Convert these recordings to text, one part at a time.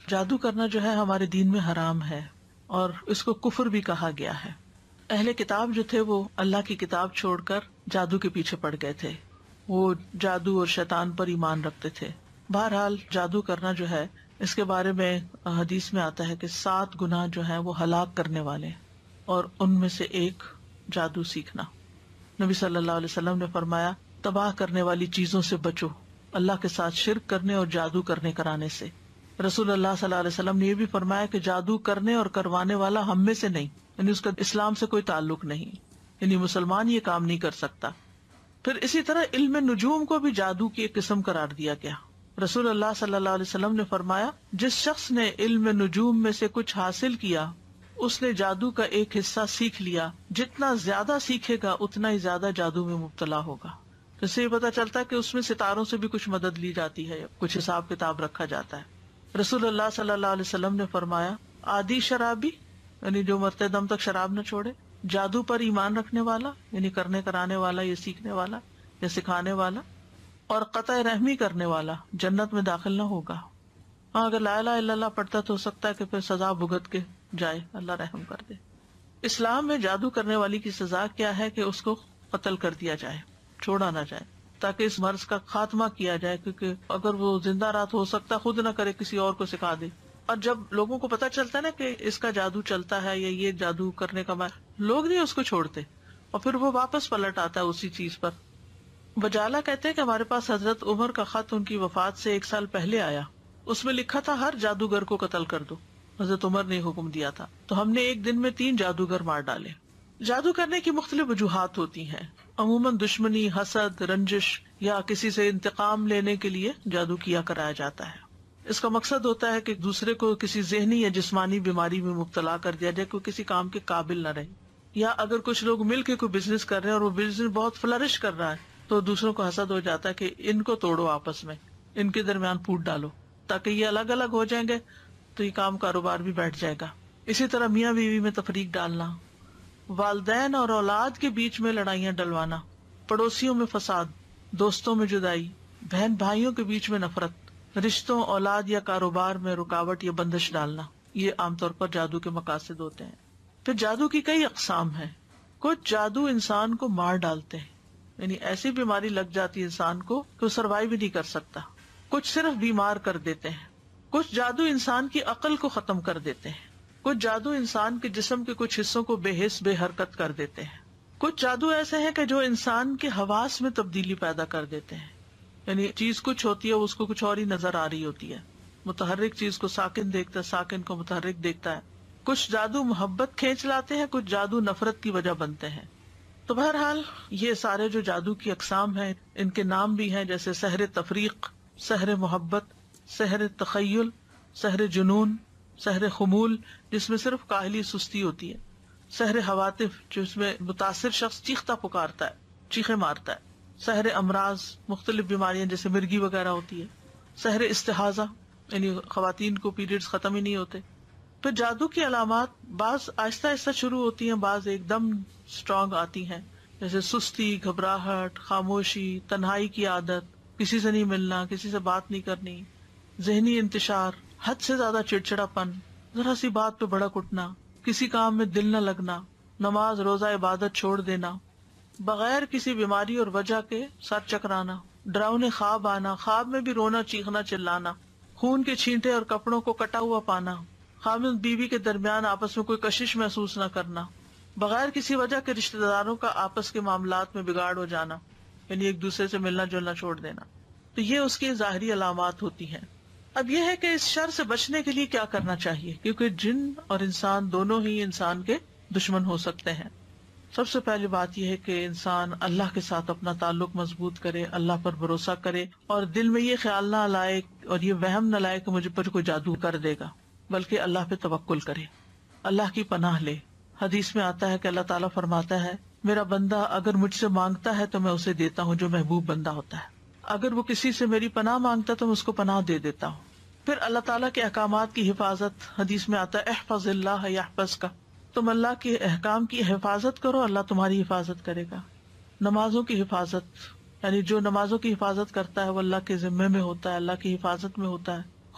جادو کرنا جو ہے ہمارے دین میں حرام ہے اور اس کو کفر بھی کہا گیا ہے. اہل کتاب جو تھے وہ اللہ کی کتاب چھوڑ کر جادو کے پیچھے پڑ گئے تھے، وہ جادو اور شیطان پر ایمان رکھتے تھے. بہرحال جادو کرنا جو ہے اس کے بارے میں حدیث میں آتا ہے کہ 7 گناہ جو ہیں وہ ہلاک کرنے والے ہیں، اور ان میں سے ایک جادو سیکھنا. نبی صلی اللہ علیہ وسلم نے فرمایا تباہ کرنے والی چیزوں سے بچو، اللہ کے ساتھ شرک کرنے اور جادو کرنے کرانے سے. رسول اللہ صلی اللہ علیہ وسلم نے یہ بھی فرمایا کہ جادو کرنے اور کروانے والا ہم میں سے نہیں، یعنی اس کا اسلام سے کوئی تعلق نہیں، یعنی مسلمان یہ کام نہیں کر سکتا. پھر اسی طرح علم نجوم کو بھی جادو کی ایک قسم قرار دیا گیا. رسول اللہ صلی اللہ علیہ وسلم نے فرمایا جس شخص نے علم نجوم میں سے کچھ حاصل کیا اس نے جادو کا ایک حصہ سیکھ لیا، جتنا زیادہ سیکھے گا اتنا ہی زیادہ جادو میں مبتلا ہوگا. اس سے یہ پتا چلتا ہے کہ اس میں ستاروں سے بھی کچھ مدد لی جاتی ہے، کچھ حساب کتاب رکھا جاتا ہے. رسول اللہ صلی اللہ علیہ وسلم نے فرمایا عادی شرابی، یعنی جو مرتے دم تک شراب نہ چھوڑے، جادو پر ایمان رکھنے والا، یعنی کرنے کرانے والا یا سیکھنے والا یا سکھانے والا، اور قطع رحمی کرنے والا جنت میں داخل نہ ہوگا. ہاں اگر لا الہ الا اللہ پڑھتا تو ہو سکتا ہے کہ پھر سزا بھگت کے جائے، اللہ رحم کر دے. اسلام میں جادو کرنے والی کی سزا کیا ہے کہ اس کو قتل کر دیا جائے، چھوڑا نہ جائے، تاکہ اس مرض کا خاتمہ کیا جائے، کیونکہ اگر وہ زندہ رات ہو سکتا خود نہ کرے، کسی اور کو سکھا دے. اور جب لوگوں کو پتا چلتا ہے نا کہ اس کا جادو چلتا ہے یا یہ جادو کرنے کا لوگ نہیں اس کو چھوڑتے، اور پھر وہ واپس پلٹ آتا ہے اسی چیز پر. بجالہ کہتے ہیں کہ ہمارے پاس حضرت عمر کا خط ان کی وفات سے 1 سال پہلے آیا، اس میں لکھا تھا ہر جادوگر کو قتل کر دو. حضرت عمر نے حکم دیا تھا، تو ہم نے ایک دن میں 3 جادوگر مار ڈالے. جادو کرنے کی مختلف وجوہات ہوتی ہیں. عموماً دشمنی، حسد، رنجش یا کسی سے انتقام لینے کے لیے جادو کیا کرایا جاتا ہے. اس کا مقصد ہوتا ہے کہ دوسرے کو کسی ذہنی یا جسمانی بیماری میں مبتلا کر دیا جائے، کوئی کسی کام کے قابل نہ رہے. یا اگر کچھ لوگ مل کے کوئی بزنس کر رہے ہیں اور وہ بزنس بہت فلرش کر رہا ہے تو دوسروں کو حسد ہو جاتا ہے کہ ان کو توڑو، آپس میں ان کے درمیان پھوٹ ڈالو تاکہ یہ الگ الگ ہو جائیں گے تو یہ کام کاروبار بھی بیٹھ جائے گا. اسی طرح میاں بیوی میں تفریق ڈالنا، والدین اور اولاد کے بیچ میں لڑائیاں ڈلوانا، پڑوسیوں میں فساد، دوستوں میں جدائی، بہن بھائیوں کے بیچ میں نفرت، رشتوں، اولاد یا کاروبار میں رکاوٹ یا بندش ڈالنا، یہ عام طور پر جادو کے مقاصد ہوتے ہیں. پھر جادو کی کئی اقسام ہیں. کچھ جادو انسان کو مار ڈالتے ہیں، یعنی ایسی بیماری لگ جاتی ہے انسان کو کہ وہ سروائیو بھی نہیں کر سکتا. کچھ صرف بیمار کر دیتے ہیں. کچھ جادو انسان کی عقل کو ختم کر دیتے ہیں. کچھ جادو انسان کے جسم کے کچھ حصوں کو بے حس بے حرکت کر دیتے ہیں. کچھ جادو ایسے ہیں کہ جو انسان کے حواس میں تبدیلی پیدا کر دیتے ہیں، یعنی چیز کچھ ہوتی ہے اس کو کچھ اور ہی نظر آ رہی ہوتی ہے. متحرک چیز کو ساکن دیکھتا ہے، ساکن کو متحرک دیکھتا ہے. کچھ جادو محبت کھینچ لاتے ہیں، کچھ جادو نفرت کی وجہ بنتے ہیں. تو بہرحال یہ سارے جو جادو کی اقسام ہیں ان کے نام بھی ہیں، جیسے سحر تفریق، سحر محبت، سحر تخیل، سحر جنون، سحر خمول جس میں صرف کاہلی سستی ہوتی ہے، سحر حواتف جس میں متاثر شخص چیختا پکارتا ہے، چیخے مارتا ہے، سحر امراض مختلف بیماریاں جیسے مرگی وغیرہ ہوتی ہے، سحر استحاضہ یعنی خواتین کو پیریڈز ختم ہی نہیں ہوتے. پھر جادو کی علامات بعض آہستہ آہستہ شروع ہوتی ہیں، بعض ایک دم اسٹرانگ آتی ہیں، جیسے سستی، گھبراہٹ، خاموشی، تنہائی کی عادت، کسی سے نہیں ملنا، کسی سے بات نہیں کرنی، ذہنی انتشار، حد سے زیادہ چڑچڑا پن، ذرا سی بات پہ بھڑک اٹھنا، کسی کام میں دل نہ لگنا، نماز روزہ عبادت چھوڑ دینا، بغیر کسی بیماری اور وجہ کے سر چکرانا، ڈراؤنے خواب آنا، خواب میں بھی رونا، چیخنا، چلانا، خون کے چھینٹے اور کپڑوں کو کٹا ہوا پانا، خامد بیوی کے درمیان آپس میں کوئی کشش محسوس نہ کرنا، بغیر کسی وجہ کے رشتہ داروں کا آپس کے معاملات میں بگاڑ ہو جانا، یعنی ایک دوسرے سے ملنا جلنا چھوڑ دینا. تو یہ اس کی ظاہری علامات ہوتی ہیں. اب یہ ہے کہ اس شر سے بچنے کے لیے کیا کرنا چاہیے، کیونکہ جن اور انسان دونوں ہی انسان کے دشمن ہو سکتے ہیں. سب سے پہلی بات یہ ہے کہ انسان اللہ کے ساتھ اپنا تعلق مضبوط کرے، اللہ پر بھروسہ کرے، اور دل میں یہ خیال نہ لائے اور یہ وہم نہ لائے کہ مجھے پر کوئی جادو کر دے گا، بلکہ اللہ پہ توکل کرے، اللہ کی پناہ لے. حدیث میں آتا ہے کہ اللہ تعالیٰ فرماتا ہے میرا بندہ اگر مجھ سے مانگتا ہے تو میں اسے دیتا ہوں، جو محبوب بندہ ہوتا ہے. اگر وہ کسی سے میری پناہ مانگتا ہے تو میں اس کو پناہ دے دیتا ہوں. پھر اللہ تعالیٰ کے احکامات کی حفاظت، حدیث میں آتا ہے احفظ اللہ یحفظک، تم اللہ کے احکام کی حفاظت کرو، اللہ تمہاری حفاظت کرے گا. نمازوں کی حفاظت، یعنی جو نمازوں کی حفاظت کرتا ہے وہ اللہ کے ذمے میں ہوتا ہے، اللہ کی حفاظت میں ہوتا ہے.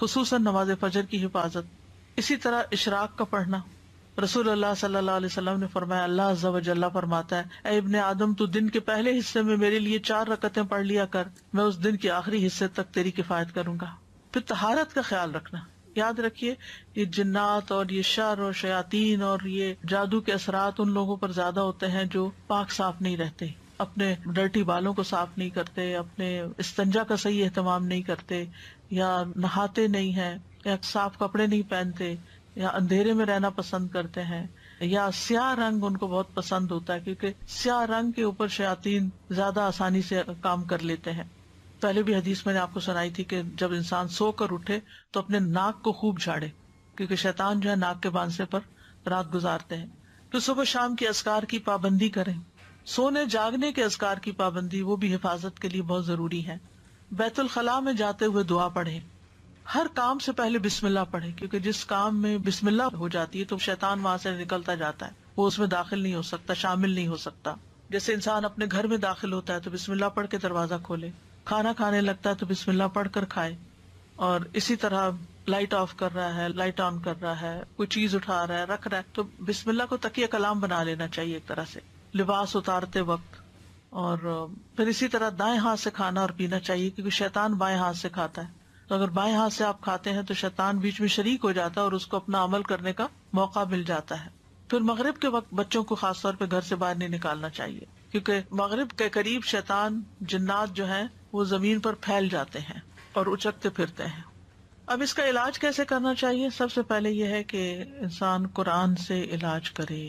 خصوصاً نماز فجر کی حفاظت. اسی طرح اشراق کا پڑھنا. رسول اللہ صلی اللہ علیہ وسلم نے فرمایا، اللہ عز و جل فرماتا ہے، اے ابن آدم تو دن کے پہلے حصے میں میرے لیے 4 رکعتیں پڑھ لیا کر، میں اس دن کے آخری حصے تک تیری کفایت کروں گا. پھر طہارت کا خیال رکھنا. یاد رکھیے یہ جنات اور یہ شر اور شیاطین اور یہ جادو کے اثرات ان لوگوں پر زیادہ ہوتے ہیں جو پاک صاف نہیں رہتے، اپنے ڈرٹی بالوں کو صاف نہیں کرتے، اپنے استنجا کا صحیح اہتمام نہیں کرتے، یا نہاتے نہیں ہیں، یا صاف کپڑے نہیں پہنتے، یا اندھیرے میں رہنا پسند کرتے ہیں، یا سیاہ رنگ ان کو بہت پسند ہوتا ہے کیونکہ سیاہ رنگ کے اوپر شیاطین زیادہ آسانی سے کام کر لیتے ہیں. پہلے بھی حدیث میں نے آپ کو سنائی تھی کہ جب انسان سو کر اٹھے تو اپنے ناک کو خوب جھاڑے کیونکہ شیطان جو ہے ناک کے باندھنے پر رات گزارتے ہیں. تو صبح شام کے اذکار کی پابندی کریں. سونے جاگنے کے اذکار کی پابندی وہ بھی حفاظت کے لیے بہت ضروری ہے. بیت الخلاء میں جاتے ہوئے دعا پڑھیں. ہر کام سے پہلے بسم اللہ پڑھیں کیونکہ جس کام میں بسم اللہ ہو جاتی ہے تو شیطان وہاں سے نکلتا جاتا ہے، وہ اس میں داخل نہیں ہو سکتا، شامل نہیں ہو سکتا. جیسے انسان اپنے گھر میں داخل ہوتا ہے تو بسم اللہ پڑھ کے دروازہ کھولے، کھانا کھانے لگتا ہے تو بسم اللہ پڑھ کر کھائے. اور اسی طرح لائٹ آف کر رہا ہے، لائٹ آن کر رہا ہے، کوئی چیز اٹھا رہا ہے، رکھ رہا ہے تو بسم اللہ کو تکیہ کلام بنا لینا چاہیے ایک طرح سے لباس اتارتے وقت. اور پھر اسی طرح دائیں ہاتھ سے کھانا اور پینا چاہیے کیونکہ شیطان بائیں ہاتھ سے کھاتا ہے. تو اگر بائیں ہاتھ سے آپ کھاتے ہیں تو شیطان بیچ میں شریک ہو جاتا ہے اور اس کو اپنا عمل کرنے کا موقع مل جاتا ہے. پھر مغرب کے وقت بچوں کو خاص طور پہ گھر سے باہر نہیں نکالنا چاہیے کیونکہ مغرب کے قریب شیطان جنات جو ہیں وہ زمین پر پھیل جاتے ہیں اور اچکتے پھرتے ہیں. اب اس کا علاج کیسے کرنا چاہیے؟ سب سے پہلے یہ ہے کہ انسان قرآن سے علاج کرے.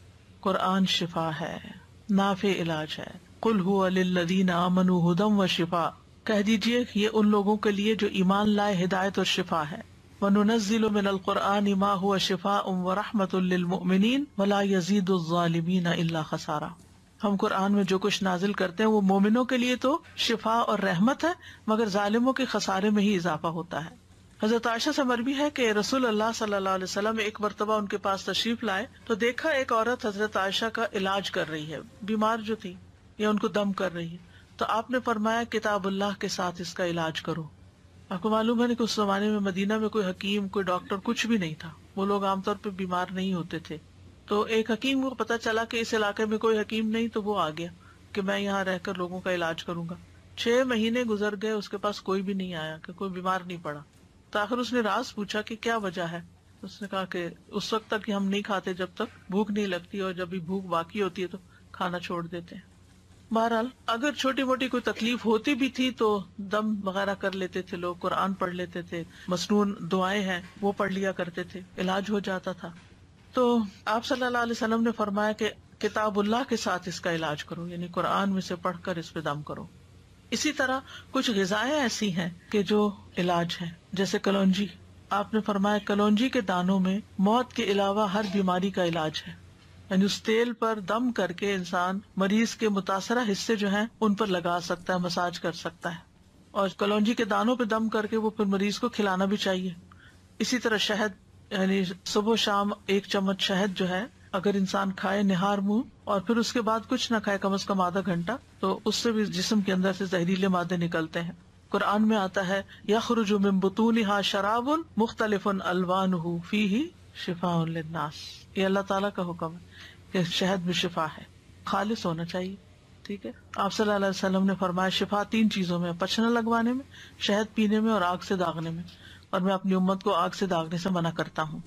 قرآن شفا ہے، نافع علاج ہے. قل هو للذین آمنوا ھدی وشفاء، کہہ دیجئے یہ ان لوگوں کے لیے جو ایمان لائے ہدایت اور شفا ہے. وَنُنَزِّلُ مِنَ الْقُرْآنِ مَا هُوَ شِفَاءٌ وَرَحْمَةٌ لِّلْمُؤْمِنِينَ وَلَا يَزِيدُ الظَّالِمِينَ إِلَّا خَسَارًا. ہم قرآن میں جو کچھ نازل کرتے ہیں وہ مومنوں کے لیے تو شفا اور رحمت ہے مگر ظالموں کے خسارے میں ہی اضافہ ہوتا ہے. حضرت عائشہ سے مروی ہے کہ رسول اللہ صلی اللہ علیہ وسلم ایک مرتبہ ان کے پاس تشریف لائے تو دیکھا ایک عورت حضرت عائشہ کا علاج کر رہی ہے، بیمار جو تھی یا ان کو دم کر رہی ہے. تو آپ نے فرمایا کتاب اللہ کے ساتھ اس کا علاج کرو. آپ کو معلوم ہے کہ اس زمانے میں مدینہ میں کوئی حکیم کوئی ڈاکٹر کچھ بھی نہیں تھا، وہ لوگ عام طور پہ بیمار نہیں ہوتے تھے. تو ایک حکیم کو پتا چلا کہ اس علاقے میں کوئی حکیم نہیں تو وہ آ گیا کہ میں یہاں رہ کر لوگوں کا علاج کروں گا. 6 مہینے گزر گئے، اس کے پاس کوئی بھی نہیں آیا کہ کوئی بیمار نہیں پڑا. تو آخر اس نے راز پوچھا کہ کیا وجہ ہے. اس نے کہا کہ اس وقت تک ہم نہیں کھاتے جب تک بھوک نہیں لگتی، اور جب بھی بھوک باقی ہوتی ہے تو کھانا چھوڑ دیتے ہیں. بہرحال اگر چھوٹی موٹی کوئی تکلیف ہوتی بھی تھی تو دم وغیرہ کر لیتے تھے لوگ، قرآن پڑھ لیتے تھے، مسنون دعائیں ہیں وہ پڑھ لیا کرتے تھے، علاج ہو جاتا تھا. تو آپ صلی اللہ علیہ وسلم نے فرمایا کہ کتاب اللہ کے ساتھ اس کا علاج کرو، یعنی قرآن میں سے پڑھ کر اس پہ دم کرو. اسی طرح کچھ غذائیں ایسی ہیں کہ جو علاج ہیں، جیسے کلونجی. آپ نے فرمایا کلونجی کے دانوں میں موت کے علاوہ ہر بیماری کا علاج ہے، یعنی اس تیل پر دم کر کے انسان مریض کے متاثرہ حصے جو ہیں ان پر لگا سکتا ہے، مساج کر سکتا ہے. اور کلونجی کے دانوں پہ دم کر کے وہ پھر مریض کو کھلانا بھی چاہیے. اسی طرح شہد، یعنی صبح شام 1 چمچ شہد جو ہے اگر انسان کھائے نہار منہ اور پھر اس کے بعد کچھ نہ کھائے کم از کم آدھا گھنٹہ، تو اس سے بھی جسم کے اندر سے زہریلے مادے نکلتے ہیں. قرآن میں آتا ہے یخرج من بطونها شراب مختلف الوانہ فیہ شفاء للناس. یہ اللہ تعالیٰ کا حکم ہے کہ شہد میں شفا ہے، خالص ہونا چاہیے. ٹھیک ہے، آپ صلی اللہ علیہ وسلم نے فرمایا شفا 3 چیزوں میں، پچھنا لگوانے میں، شہد پینے میں اور آگ سے داغنے میں، اور میں اپنی امت کو آگ سے داغنے سے منع کرتا ہوں.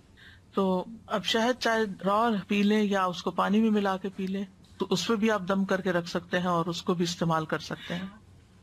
تو اب شہد چاہے را پی لیں یا اس کو پانی میں ملا کے پی لیں، تو اس پہ بھی آپ دم کر کے رکھ سکتے ہیں اور اس کو بھی استعمال کر سکتے ہیں.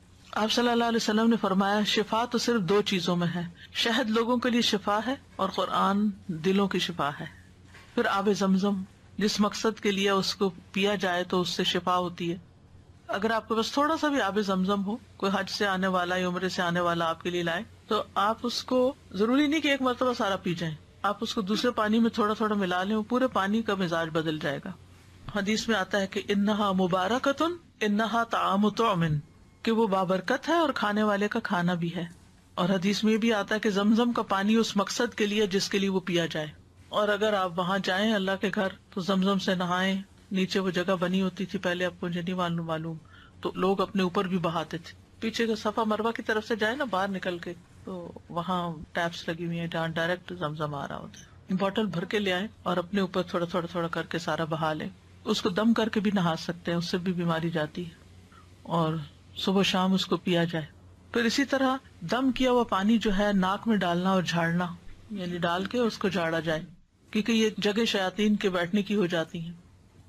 آپ صلی اللہ علیہ وسلم نے فرمایا شفا تو صرف 2 چیزوں میں ہے، شہد لوگوں کے لیے شفا ہے اور قرآن دلوں کی شفا ہے. پھر آب زمزم جس مقصد کے لیے اس کو پیا جائے تو اس سے شفا ہوتی ہے. اگر آپ کے پاس تھوڑا سا بھی آب زمزم ہو، کوئی حج سے آنے والا یا عمرے سے آنے والا آپ کے لیے لائے، تو آپ اس کو ضروری نہیں کہ ایک مرتبہ سارا پی جائیں، آپ اس کو دوسرے پانی میں تھوڑا تھوڑا ملا لیں، پورے پانی کا مزاج بدل جائے گا. حدیث میں آتا ہے کہ انہا مبارکتن انہا طعام طعم، کہ وہ بابرکت ہے اور کھانے والے کا کھانا بھی ہے. اور حدیث میں بھی آتا ہے کہ زمزم کا پانی اس مقصد کے لیے جس کے لیے وہ پیا جائے. اور اگر آپ وہاں جائیں اللہ کے گھر تو زمزم سے نہائیں. نیچے وہ جگہ بنی ہوتی تھی پہلے، آپ کو مجھے نہیں معلوم، تو لوگ اپنے اوپر بھی بہاتے تھے. پیچھے کا صفا مروہ کی طرف سے جائے نا باہر نکل کے، تو وہاں ٹیپس لگی ہوئی ہیں جہاں ڈائریکٹ زمزم آ رہا ہوتا ہے. بوٹل بھر کے لے آئیں اور اپنے اوپر تھوڑا تھوڑا تھوڑا کر کے سارا بہا لیں. اس کو دم کر کے بھی نہا سکتے ہیں, اس سے بھی بیماری جاتی ہے, اور صبح شام اس کو پیا جائے. پھر اسی طرح دم کیا ہوا پانی جو ہے ناک میں ڈالنا اور جھاڑنا, یعنی ڈال کے اس کو جھاڑا جائے, کیونکہ یہ جگہ شیاطین کے بیٹھنے کی ہو جاتی ہیں.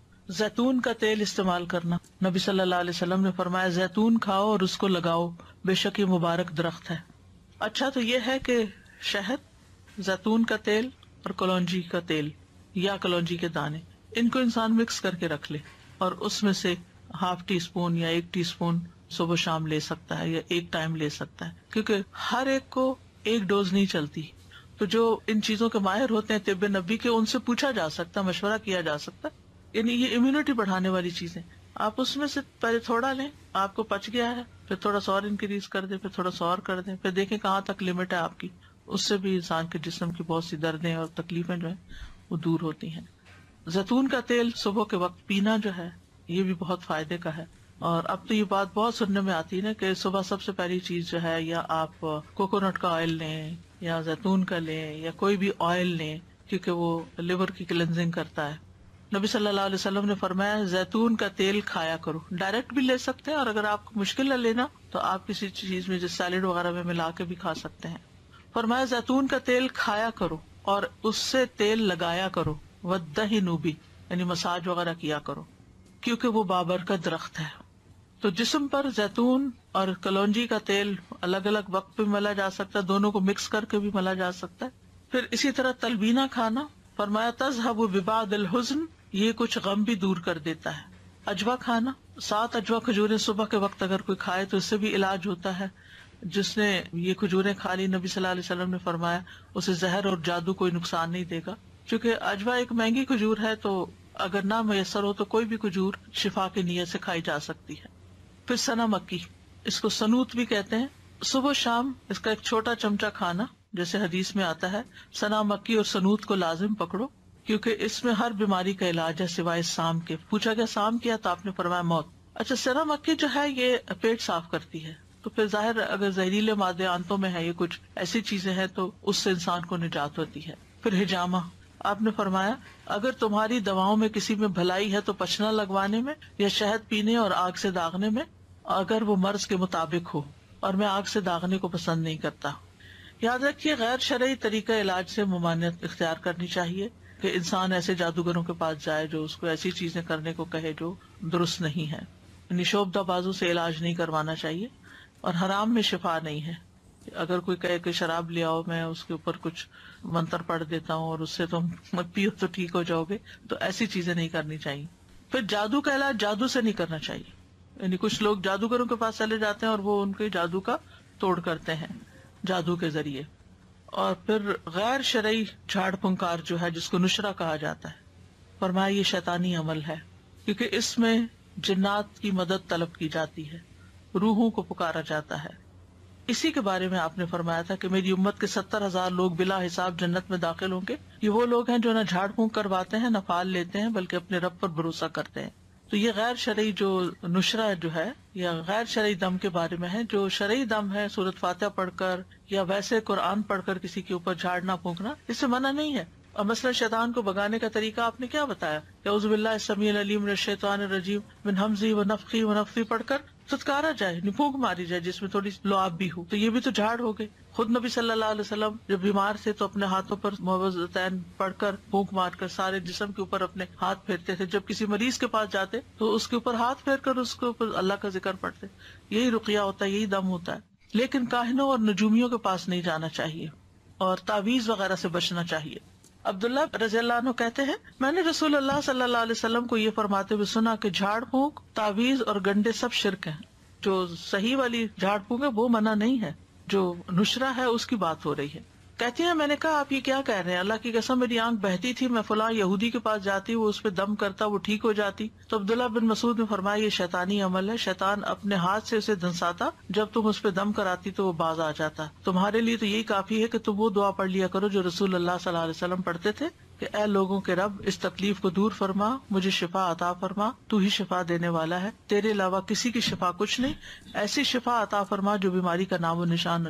زیتون کا تیل استعمال کرنا, نبی صلی اللہ علیہ وسلم نے فرمایا زیتون کھاؤ اور اس کو لگاؤ, بے شک یہ مبارک درخت ہے. اچھا تو یہ ہے کہ شہد, زیتون کا تیل اور کلونجی کا تیل یا کلونجی کے دانے, ان کو انسان مکس کر کے رکھ لے اور اس میں سے ½ ٹی اسپون یا 1 ٹی اسپون صبح شام لے سکتا ہے یا ایک ٹائم لے سکتا ہے, کیونکہ ہر ایک کو ایک ڈوز نہیں چلتی. تو جو ان چیزوں کے ماہر ہوتے ہیں طب نبی کے, ان سے پوچھا جا سکتا, مشورہ کیا جا سکتا. یعنی یہ امیونٹی بڑھانے والی چیزیں, آپ اس میں سے پہلے تھوڑا لیں, آپ کو پچ گیا ہے, پھر تھوڑا سا اور انکریز کر دیں, پھر تھوڑا سا اور کر دیں, پھر دیکھیں کہاں تک لمٹ ہے آپ کی. اس سے بھی انسان کے جسم کی بہت سی دردیں اور تکلیفیں جو ہیں وہ دور ہوتی ہیں. زیتون کا تیل صبح کے وقت پینا جو ہے یہ بھی بہت فائدے کا ہے. اور اب تو یہ بات بہت سننے میں آتی ہے نا کہ صبح سب سے پہلی چیز جو ہے, یا آپ کوکونٹ کا آئل لیں یا زیتون کا لیں یا کوئی بھی آئل لیں, کیونکہ وہ لیور کی کلینزنگ کرتا ہے. نبی صلی اللہ علیہ وسلم نے فرمایا زیتون کا تیل کھایا کرو. ڈائریکٹ بھی لے سکتے ہیں, اور اگر آپ کو مشکل ہے لینا تو آپ کسی چیز میں جیسے سیلیڈ وغیرہ میں ملا کے بھی کھا سکتے ہیں. فرمایا زیتون کا تیل کھایا کرو اور اس سے تیل لگایا کرو, وَدَّهِنُوا بِهِ یعنی مساج وغیرہ کیا کرو, کیونکہ وہ بابرکت درخت ہے. تو جسم پر زیتون اور کلونجی کا تیل الگ الگ وقت پہ ملا جا سکتا ہے, دونوں کو مکس کر کے بھی ملا جا سکتا ہے. پھر اسی طرح تلبینہ کھانا, فرمایا تذهب ببعض الحزن یہ کچھ غم بھی دور کر دیتا ہے. اجوا کھانا, 7 اجوا کھجوریں صبح کے وقت اگر کوئی کھائے تو اس سے بھی علاج ہوتا ہے. جس نے یہ کھجوریں کھا لی, نبی صلی اللہ علیہ وسلم نے فرمایا اسے زہر اور جادو کوئی نقصان نہیں دے گا. چونکہ اجوا ایک مہنگی کھجور ہے, تو اگر نہ میسر ہو تو کوئی بھی کھجور شفا کی نیت سے کھائی جا سکتی ہے. پھر سنا مکی, اس کو سنوت بھی کہتے ہیں. صبح شام اس کا ایک چھوٹا چمچہ کھانا, جیسے حدیث میں آتا ہے سنا مکی اور سنوت کو لازم پکڑو, کیونکہ اس میں ہر بیماری کا علاج ہے سوائے سام کے. پوچھا گیا سام کیا, تو آپ نے فرمایا موت. اچھا سنا مکی جو ہے یہ پیٹ صاف کرتی ہے, تو پھر ظاہر اگر زہریلے مادے آنتوں میں ہے, یہ کچھ ایسی چیزیں ہیں تو اس سے انسان کو نجات ہوتی ہے. پھر ہجامہ, آپ نے فرمایا اگر تمہاری دواؤں میں کسی میں بھلائی ہے تو پچنا لگوانے میں یا شہد پینے اور آگ سے داغنے میں, اگر وہ مرض کے مطابق ہو, اور میں آگ سے داغنے کو پسند نہیں کرتا. یاد رکھیے غیر شرعی طریقہ علاج سے ممانعت اختیار کرنی چاہیے, کہ انسان ایسے جادوگروں کے پاس جائے جو اس کو ایسی چیزیں کرنے کو کہے جو درست نہیں ہے. یعنی شعبدہ بازو سے علاج نہیں کروانا چاہیے, اور حرام میں شفا نہیں ہے. اگر کوئی کہے کہ شراب لے آؤ, میں اس کے اوپر کچھ منتر پڑھ دیتا ہوں اور اس سے تم مت پیو تو ٹھیک ہو جاؤ گے, تو ایسی چیزیں نہیں کرنی چاہیے. پھر جادو کا علاج جادو سے نہیں کرنا چاہیے. یعنی کچھ لوگ جادوگروں کے پاس چلے جاتے ہیں اور وہ ان کے جادو کا توڑ کرتے ہیں جادو کے ذریعے. اور پھر غیر شرعی جھاڑ پھنکار جو ہے, جس کو نشرہ کہا جاتا ہے, فرمایا یہ شیطانی عمل ہے, کیونکہ اس میں جنات کی مدد طلب کی جاتی ہے, روحوں کو پکارا جاتا ہے. اسی کے بارے میں آپ نے فرمایا تھا کہ میری امت کے 70,000 لوگ بلا حساب جنت میں داخل ہوں گے. یہ وہ لوگ ہیں جو نہ جھاڑ پھونک کرواتے ہیں, نہ پھال لیتے ہیں, بلکہ اپنے رب پر بھروسہ کرتے ہیں. تو یہ غیر شرعی جو نشرہ جو ہے یا غیر شرعی دم کے بارے میں ہے. جو شرعی دم ہے سورۃ فاتحہ پڑھ کر یا ویسے قرآن پڑھ کر کسی کے اوپر جھاڑنا پھونکنا, اس سے منع نہیں ہے. اور مثلا شیطان کو بگانے کا طریقہ آپ نے کیا بتایا, اعوذ باللہ السمیع العلیم من الشیطان الرجیم من ہمزہ ونفخہ ونفثہ پڑھ کر ستکارا جائے, پھونک ماری جائے جس میں تھوڑی لعاب بھی ہو, تو یہ بھی تو جھاڑ ہو گئے. خود نبی صلی اللہ علیہ وسلم جب بیمار تھے تو اپنے ہاتھوں پر معوذتین پڑھ کر پھونک مار کر سارے جسم کے اوپر اپنے ہاتھ پھیرتے تھے. جب کسی مریض کے پاس جاتے تو اس کے اوپر ہاتھ پھیر کر اس کے اوپر اللہ کا ذکر پڑھتے. یہی رقیہ ہوتا ہے, یہی دم ہوتا ہے. لیکن کاہنوں اور نجومیوں کے پاس نہیں جانا چاہیے, اور تعویذ وغیرہ سے بچنا چاہیے. عبداللہ رضی اللہ عنہ کہتے ہیں میں نے رسول اللہ صلی اللہ علیہ وسلم کو یہ فرماتے ہوئے سنا کہ جھاڑ پھونک, تعویذ اور گنڈے سب شرک ہیں. جو صحیح والی جھاڑ پھونک ہے وہ منع نہیں ہے, جو نشرہ ہے اس کی بات ہو رہی ہے. کہتی ہیں میں نے کہا آپ یہ کیا کہہ رہے ہیں, اللہ کی قسم میری آنکھ بہتی تھی, میں فلاں یہودی کے پاس جاتی, وہ اس پہ دم کرتا, وہ ٹھیک ہو جاتی. تو عبداللہ بن مسعود نے فرمایا یہ شیطانی عمل ہے, شیطان اپنے ہاتھ سے اسے دھنساتا, جب تم اس پہ دم کراتی تو وہ باز آ جاتا. تمہارے لیے تو یہی کافی ہے کہ تم وہ دعا پڑھ لیا کرو جو رسول اللہ صلی اللہ علیہ وسلم پڑھتے تھے, کہ اے لوگوں کے رب اس تکلیف کو دور فرما, مجھے شفا عطا فرما, تو ہی شفا دینے والا ہے, تیرے علاوہ کسی کی شفا کچھ نہیں, ایسی شفا عطا فرما جو بیماری کا نام و نشان نہ چھوڑے.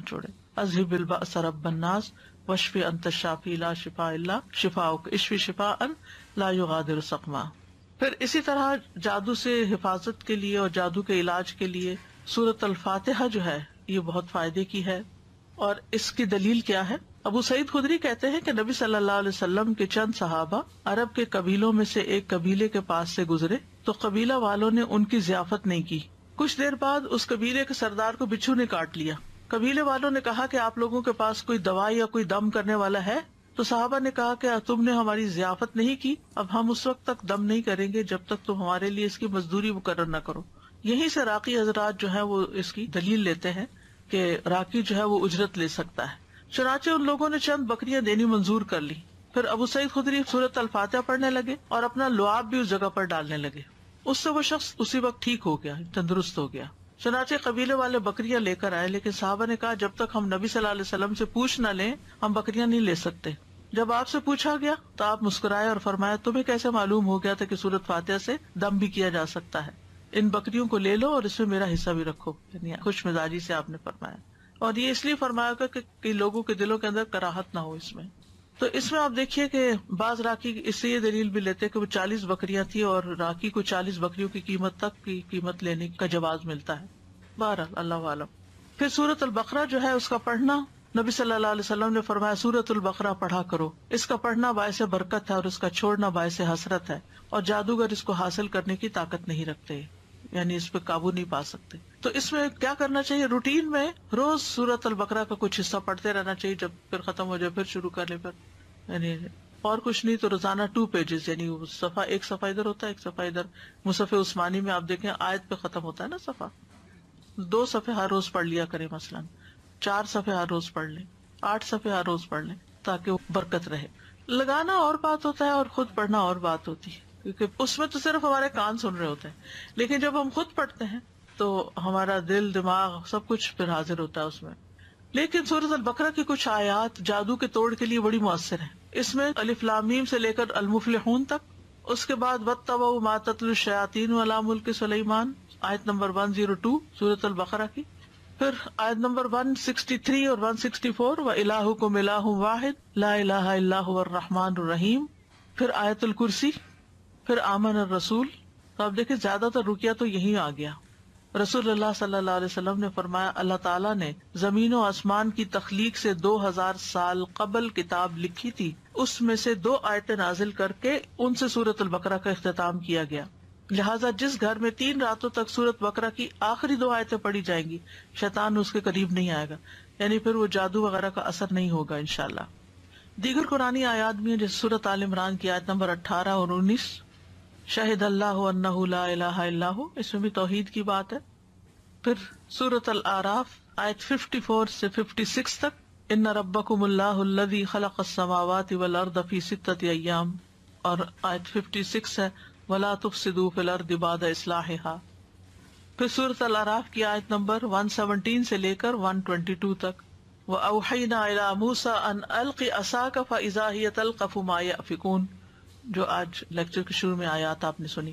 اذهب البأس رب الناس واشف انت الشافی لا شفاء الا شفاؤک اشف شفاء لا یغادر سقما۔ پھر اسی طرح جادو سے حفاظت کے لیے اور جادو کے علاج کے لیے سورۃ الفاتحہ جو ہے یہ بہت فائدے کی ہے۔ اور اس کی دلیل کیا ہے؟ ابو سعید خدری کہتے ہیں کہ نبی صلی اللہ علیہ وسلم کے چند صحابہ عرب کے قبیلوں میں سے ایک قبیلے کے پاس سے گزرے تو قبیلہ والوں نے ان کی ضیافت نہیں کی۔ کچھ دیر بعد اس قبیلے کے سردار کو بچھو نے کاٹ لیا۔ قبیلے والوں نے کہا کہ آپ لوگوں کے پاس کوئی دوائی یا کوئی دم کرنے والا ہے؟ تو صحابہ نے کہا کہ تم نے ہماری ضیافت نہیں کی، اب ہم اس وقت تک دم نہیں کریں گے جب تک تم ہمارے لیے اس کی مزدوری مقرر نہ کرو۔ یہیں سے راقی حضرات جو ہے وہ اس کی دلیل لیتے ہیں کہ راقی جو ہے وہ اجرت لے سکتا ہے۔ چنانچہ ان لوگوں نے چند بکریاں دینی منظور کر لی۔ پھر ابو سعید خدری سورۃ الفاتحہ پڑھنے لگے اور اپنا لعاب بھی اس جگہ پر ڈالنے لگے۔ اس سے وہ شخص اسی وقت ٹھیک ہو گیا، تندرست ہو گیا۔ چنانچہ قبیلے والے بکریاں لے کر آئے، لیکن صحابہ نے کہا جب تک ہم نبی صلی اللہ علیہ وسلم سے پوچھ نہ لیں ہم بکریاں نہیں لے سکتے۔ جب آپ سے پوچھا گیا تو آپ مسکرائے اور فرمایا تمہیں کیسے معلوم ہو گیا تھا کہ سورۃ فاتحہ سے دم بھی کیا جا سکتا ہے؟ ان بکریوں کو لے لو اور اس میں میرا حصہ بھی رکھو۔ یعنی خوش مزاجی سے آپ نے فرمایا، اور یہ اس لیے فرمایا گا کہ لوگوں کے دلوں کے اندر کراہت نہ ہو اس میں۔ تو اس میں آپ دیکھیے کہ بعض راکی اس سے یہ دلیل بھی لیتے کہ وہ 40 بکریاں تھی اور راکی کو 40 بکریوں کی قیمت تک کی قیمت لینے کا جواز ملتا ہے۔ بہرحال اللہ عالم۔ پھر سورۃ البقرہ جو ہے اس کا پڑھنا، نبی صلی اللہ علیہ وسلم نے فرمایا سورۃ البقرہ پڑھا کرو، اس کا پڑھنا باعث برکت ہے اور اس کا چھوڑنا باعث حسرت ہے، اور جادوگر اس کو حاصل کرنے کی طاقت نہیں رکھتے، یعنی اس پہ قابو نہیں پا سکتے۔ تو اس میں کیا کرنا چاہیے؟ روٹین میں روز سورۃ البقرہ کا کچھ حصہ پڑھتے رہنا چاہیے، جب پھر ختم ہو جائے پھر شروع کر لیں، پھر یعنی اور کچھ نہیں تو روزانہ 2 پیجز، یعنی صفحہ ایک صفحہ ادھر ہوتا ہے ایک صفحہ ادھر۔ مصحف عثمانی میں آپ دیکھیں آیت پہ ختم ہوتا ہے نا صفحہ، 2 صفحے ہر روز پڑھ لیا کریں، مثلاً 4 صفحے ہر روز پڑھ لیں، 8 صفحے ہر روز پڑھ لیں تاکہ وہ برکت رہے۔ لگانا اور بات ہوتا ہے اور خود پڑھنا اور بات ہوتی ہے، کیونکہ اس میں تو صرف ہمارے کان سن رہے ہوتے ہیں، لیکن جب ہم خود پڑھتے ہیں تو ہمارا دل دماغ سب کچھ پھر حاضر ہوتا ہے اس میں۔ لیکن سورۃ البقرہ کی کچھ آیات جادو کے توڑ کے لیے بڑی مؤثر ہیں۔ اس میں الف لام میم سے لے کر المفلحون تک، اس کے بعد واتبعوا ما تتلو الشیاطین علی ملک سلیمان آیت نمبر 102 سورۃ البقرہ کی، پھر آیت نمبر 163 اور 164 وَإِلَٰهُكُمْ إِلَٰهٌ وَاحِدٌ لَا إِلَٰهَ إِلَّا هُوَ الرَّحْمَٰنُ الرَّحِيمُ، پھر آیت الکرسی، پھر آمن الرسول۔ تو آپ دیکھیں زیادہ تر رکیہ تو یہی آ گیا۔ رسول اللہ صلی اللہ علیہ وسلم نے فرمایا اللہ تعالیٰ نے زمین و آسمان کی تخلیق سے 2000 سال قبل کتاب لکھی تھی، اس میں سے 2 آیتیں نازل کر کے ان سے سورۃ البقرہ کا اختتام کیا گیا، لہٰذا جس گھر میں 3 راتوں تک سورۃ بقرہ کی آخری 2 آیتیں پڑھی جائیں گی شیطان اس کے قریب نہیں آئے گا، یعنی پھر وہ جادو وغیرہ کا اثر نہیں ہوگا انشاءاللہ۔ دیگر قرآنی آیات بھی ہیں جیسے سورۃ آل عمران کی آیت نمبر 18 اور 19، شہد اللہ انہ لا الہ الا ہو، اس میں بھی توحید کی بات ہے۔ پھر سورۃ الاعراف آیت 54 سے 56 تک، ان ربکم اللہ الذی خلق السماوات والارض فی 6 ایام، اور آیت 56 ہے ولا تفسدوا فی الارض بعد اصلاحها۔ پھر سورۃ الاعراف کی آیت نمبر 117 سے لے کر 122 تک، وأوحینا الی موسیٰ ان الق عصاک فاذا ہی تلقف ما یأفکون، جو آج لیکچر کے شروع میں آیات آپ نے سنی،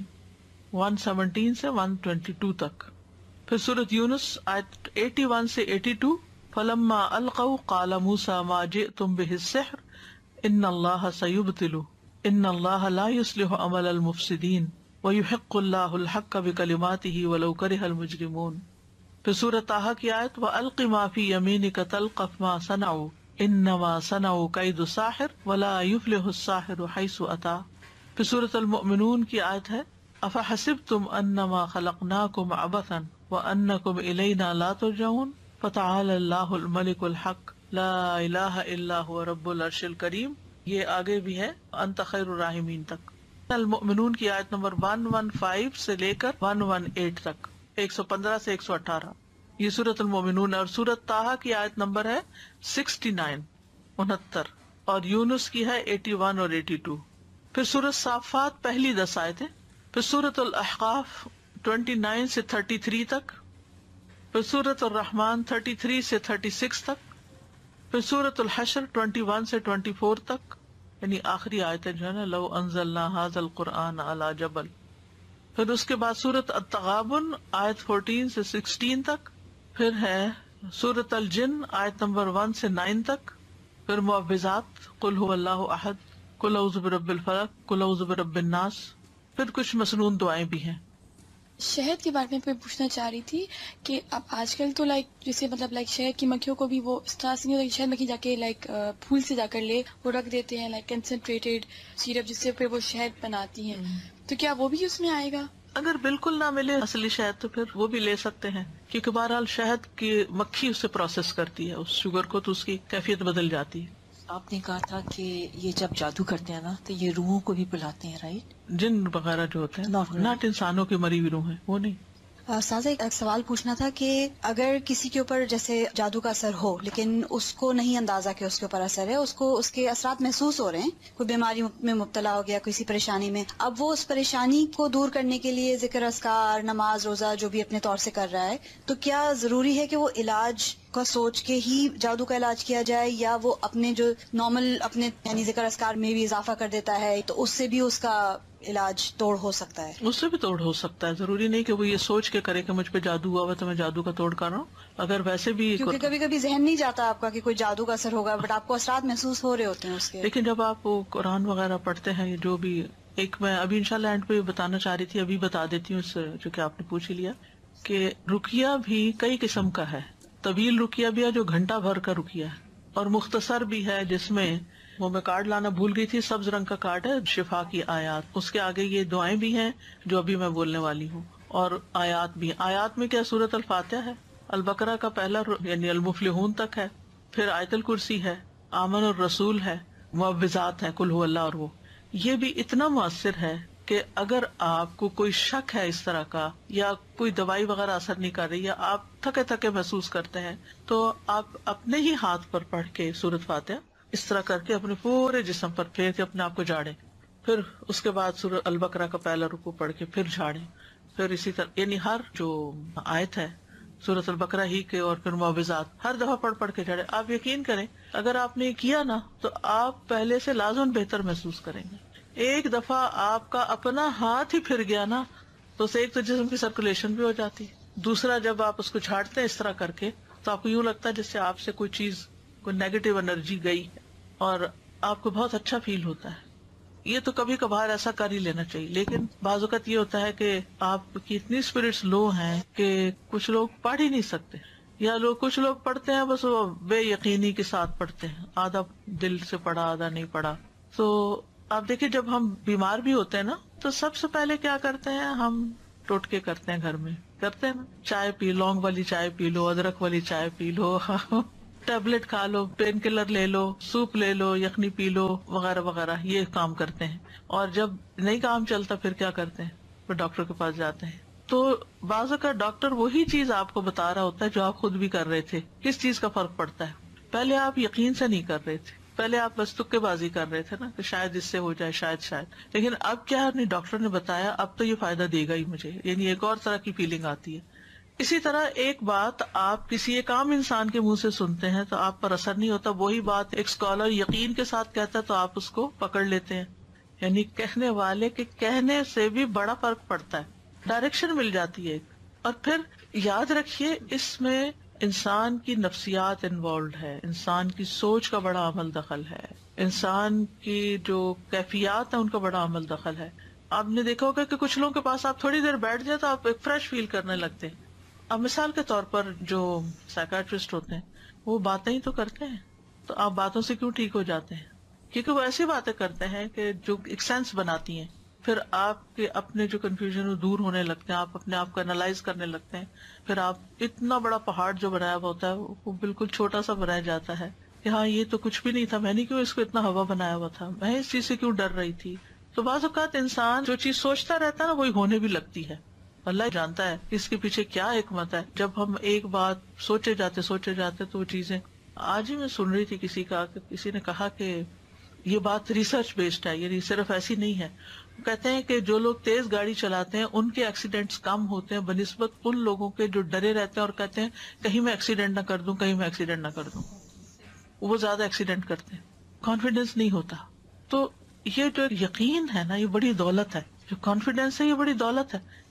117 سے 122 تک۔ پھر سورۃ یونس آیت 81 سے 82، فلما القوا قال موسیٰ ما جئتم بہ السحر ان اللہ سیبطلہ ان اللہ لا یصلح عمل المفسدین ویحق اللہ الحق بکلماتہ ولو کرہ المجرمون۔ پھر سورۃ طٰہٰ کی آیت وَأَلْقِ مَا فِي يَمِينِكَ تَلْقَفْ مَا صَنَعُوا إِنَّمَا صَنَعُوا كَيْدُ سَاحِرٍ وَلَا يُفْلِحُ السَّاحِرُ حَيْثُ أَتَىٰ۔ پھر سورۃ المؤمنون کی آیت ہے أَفَحَسِبْتُمْ أَنَّمَا خَلَقْنَاكُمْ عَبَثًا وَأَنَّكُمْ إِلَيْنَا لَا تُرْجَعُونَ فَتَعَالَى اللَّهُ الْمَلِكُ الْحَقُّ لَا إِلَٰهَ إِلَّا هُوَ رَبُّ الْعَرْشِ الْكَرِيمِ۔ یہ آگے بھی ہے أَنْتَ خَيْرُ الرَّاحِمِينَ تک۔ المؤمنون کی آیت نمبر 115 سے لے کر 118 تک، 115 سے 118 یہ سورۃ المؤمنون، اور سورۃ طٰہٰ کی آیت نمبر ہے 69 69، اور یونس کی ہے 81 اور 82۔ پھر سورۃ صافات پہلی 10 آیتیں، پھر سورۃ الاحقاف 29 سے 33 تک، پھر سورۃ الرحمن 33 سے 36 تک، پھر سورۃ الحشر 21 سے 24 تک، یعنی آخری آیتیں جو ہے نا لو انزلنا ھذا القرآن علی جبل۔ پھر اس کے بعد سورۃ التغابن آیت 14 سے 16 تک، پھر ہے سورۃ الجن آیت نمبر 1 سے 9 تک، پھر معوذات قل هو اللہ احد، قل اعوذ برب الفلق، قل اعوذ برب الناس، پھر کچھ مسنون دعائیں بھی ہیں۔ شہد کے بارے میں پوچھنا چاہ رہی تھی کہ اب آج کل تو جیسے شہد کی مکھیوں کو بھی وہ اس طرح سے نہیں ہوتا کہ شہد مکھی جا کے پھول سے جا کر لے، وہ رکھ دیتے ہیں کنسنٹریٹڈ سیرپ جس سے پھر وہ شہد بناتی ہیں، تو کیا وہ بھی اس میں آئے گا؟ اگر بالکل نہ ملے اصلی شہد تو پھر وہ بھی لے سکتے ہیں، کیونکہ بہرحال شہد کی مکھی اسے پروسیس کرتی ہے اس شوگر کو، تو اس کی کیفیت بدل جاتی ہے۔ آپ نے کہا تھا کہ یہ جب جادو کرتے ہیں نا تو یہ روحوں کو بھی بلاتے ہیں، رائٹ؟ جن وغیرہ جو ہوتے ہیں، ناٹ انسانوں کی مری ہوئی روح ہے، وہ نہیں۔ سازا ایک سوال پوچھنا تھا کہ اگر کسی کے اوپر جیسے جادو کا اثر ہو لیکن اس کو نہیں اندازہ کہ اس کے اوپر اثر ہے، اس کو اس کے اثرات محسوس ہو رہے ہیں، کوئی بیماری میں مبتلا ہو گیا، کسی پریشانی میں، اب وہ اس پریشانی کو دور کرنے کے لیے ذکر اذکار، نماز، روزہ جو بھی اپنے طور سے کر رہا ہے، تو کیا ضروری ہے کہ وہ علاج کا سوچ کے ہی جادو کا علاج کیا جائے، یا وہ اپنے جو نارمل اپنے یعنی ذکر اذکار میں بھی اضافہ کر دیتا ہے تو اس سے بھی اس کا علاج توڑ ہو سکتا ہے؟ اس سے بھی توڑ ہو سکتا ہے، ضروری نہیں کہ وہ یہ سوچ کے کرے کہ مجھ پہ جادو ہوا ہوا تو میں جادو کا توڑ کر رہا ہوں۔ اگر ویسے بھی، کیونکہ کبھی کبھی ذہن نہیں جاتا آپ کا کہ کوئی جادو کا اثر ہوگا، بٹ آپ کو اثرات محسوس ہو رہے ہوتے ہیں اس کے۔ لیکن جب آپ وہ قرآن وغیرہ پڑھتے ہیں، جو بھی ایک میں ابھی انشاءاللہ اینڈ پہ بتانا چاہ رہی تھی، ابھی بتا دیتی ہوں، اس جو کہ آپ نے پوچھ ہی لیا، کہ رقیہ بھی کئی قسم کا ہے۔ طویل رقیہ بھی ہے جو گھنٹہ بھر کا رقیہ ہے، اور مختصر بھی ہے جس میں وہ میں کارڈ لانا بھول گئی تھی، سبز رنگ کا کارڈ ہے، شفا کی آیات، اس کے آگے یہ دعائیں بھی ہیں جو ابھی میں بولنے والی ہوں، اور آیات بھی۔ آیات میں کیا سورۃ الفاتحہ ہے، البقرہ کا پہلا یعنی المفلحون تک ہے، پھر آیت الکرسی ہے، آمن الرسول ہے، معوذات ہے، قل هو اللہ، اور وہ یہ بھی اتنا مؤثر ہے کہ اگر آپ کو کوئی شک ہے اس طرح کا، یا کوئی دوائی وغیرہ اثر نہیں کر رہی، یا آپ تھکے تھکے محسوس کرتے ہیں، تو آپ اپنے ہی ہاتھ پر پڑھ کے سورۃ فاتحہ اس طرح کر کے اپنے پورے جسم پر پھیر کے اپنے آپ کو جھاڑیں، پھر اس کے بعد سورۃ البقرہ کا پہلا رکوع پڑھ کے پھر جھاڑیں، پھر اسی طرح یعنی ہر جو آیت ہے سورۃ البقرہ ہی کے، اور پھر معوذات ہر دفعہ پڑھ کے جھاڑیں۔ آپ یقین کریں اگر آپ نے کیا نا تو آپ پہلے سے لازم بہتر محسوس کریں گے۔ ایک دفعہ آپ کا اپنا ہاتھ ہی پھر گیا نا تو اسے ایک تو جسم کی سرکولیشن بھی ہو جاتی، دوسرا جب آپ اس کو جھاڑتے ہیں اس طرح کر کے تو آپ کو یوں لگتا ہے جس سے آپ سے کوئی چیز، کوئی نیگیٹو انرجی گئی ہے، اور آپ کو بہت اچھا فیل ہوتا ہے۔ یہ تو کبھی کبھار ایسا کر ہی لینا چاہیے، لیکن بعض اوقات یہ ہوتا ہے کہ آپ کی اتنی اسپرٹس لو ہیں کہ کچھ لوگ پڑھ ہی نہیں سکتے، یا کچھ لوگ پڑھتے ہیں بس وہ بے یقینی کے ساتھ پڑھتے ہیں، آدھا دل سے پڑھا آدھا نہیں پڑھا۔ تو آپ دیکھیں جب ہم بیمار بھی ہوتے ہیں نا تو سب سے پہلے کیا کرتے ہیں، ہم ٹوٹکے کرتے ہیں، گھر میں کرتے ہیں نا، چائے پی، لونگ والی چائے پی لو، ادرک والی چائے پی لو، ٹیبلٹ کھا لو، پین کلر لے لو، سوپ لے لو، یخنی پی لو، وغیرہ وغیرہ، یہ کام کرتے ہیں۔ اور جب نہیں کام چلتا پھر کیا کرتے ہیں، پھر ڈاکٹر کے پاس جاتے ہیں۔ تو بعض اوقات ڈاکٹر وہی چیز آپ کو بتا رہا ہوتا ہے جو آپ خود بھی کر رہے تھے۔ کس چیز کا فرق پڑتا ہے، پہلے آپ یقین سے نہیں کر رہے تھے، پہلے آپ بس تکے بازی کر رہے تھے نا کہ شاید اس سے ہو جائے، شاید، لیکن اب کیا نہیں، ڈاکٹر نے بتایا اب تو یہ فائدہ دے گا ہی مجھے، یعنی ایک اور طرح کی فیلنگ آتی ہے۔ اسی طرح ایک بات آپ کسی ایک عام انسان کے منہ سے سنتے ہیں تو آپ پر اثر نہیں ہوتا، وہی بات ایک اسکالر یقین کے ساتھ کہتا ہے تو آپ اس کو پکڑ لیتے ہیں، یعنی کہنے والے کے کہنے سے بھی بڑا فرق پڑتا ہے، ڈائریکشن مل جاتی ہے ایک۔ اور پھر یاد رکھیے اس میں انسان کی نفسیات انوالوڈ ہے، انسان کی سوچ کا بڑا عمل دخل ہے، انسان کی جو کیفیات ہیں ان کا بڑا عمل دخل ہے۔ آپ نے دیکھا ہوگا کہ کچھ لوگوں کے پاس آپ تھوڑی دیر بیٹھ جائے تو آپ ایک فریش فیل کرنے لگتے ہیں۔ اب مثال کے طور پر جو سائیکیٹرسٹ ہوتے ہیں وہ باتیں ہی تو کرتے ہیں، تو آپ باتوں سے کیوں ٹھیک ہو جاتے ہیں؟ کیونکہ وہ ایسی باتیں کرتے ہیں کہ جو ایک سینس بناتی ہیں، پھر آپ کے اپنے جو کنفیوژن دور ہونے لگتے ہیں، آپ اپنے آپ کو انالائز کرنے لگتے ہیں، پھر آپ اتنا بڑا پہاڑ جو بنایا ہوا ہوتا ہے وہ بالکل چھوٹا سا بنایا جاتا ہے کہ ہاں یہ تو کچھ بھی نہیں تھا، میں نے کیوں اس کو اتنا ہوا بنایا ہوا تھا، میں اس چیز سے کیوں ڈر رہی تھی۔ تو بعض اوقات انسان جو چیز سوچتا رہتا ہے نا وہی ہونے بھی لگتی ہے، اللہ جانتا ہے اس کے پیچھے کیا حکمت ہے۔ جب ہم ایک بات سوچے جاتے تو وہ چیزیں، آج ہی میں سن رہی تھی کسی نے کہا کہ یہ بات ریسرچ بیسڈ ہے، یعنی صرف ایسی نہیں ہے۔ کہتے ہیں کہ جو لوگ تیز گاڑی چلاتے ہیں ان کے ایکسیڈنٹس کم ہوتے ہیں بنسبت ان لوگوں کے جو ڈرے رہتے ہیں اور کہتے ہیں کہیں میں ایکسیڈنٹ نہ کر دوں، وہ زیادہ ایکسیڈنٹ کرتے ہیں، کانفیڈینس نہیں ہوتا۔ تو یہ جو یقین ہے نا یہ بڑی دولت ہے، جو کانفیڈینس ہے یہ بڑی دولت ہے،